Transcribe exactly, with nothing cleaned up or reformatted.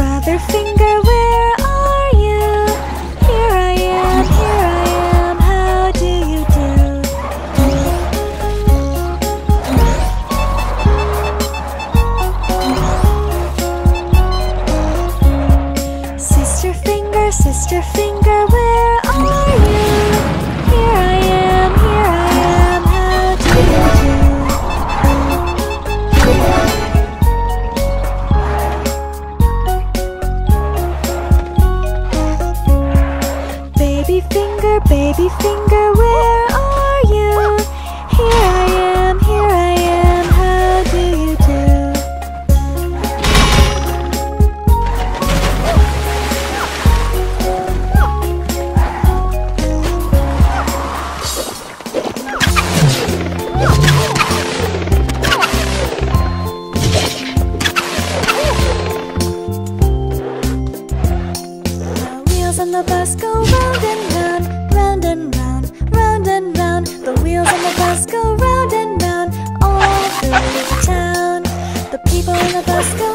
Brother Finger, where are you? Here I am, here I am, how do you do? Sister Finger, Sister Finger, where are you? Here I am, here I am, how do you do? Baby Finger, Baby Finger, where are you? Here I am, here I am, how do you do? The wheels on the bus go round and round, round and round, round and round. The wheels on the bus go round and round all through the town. The people in the bus go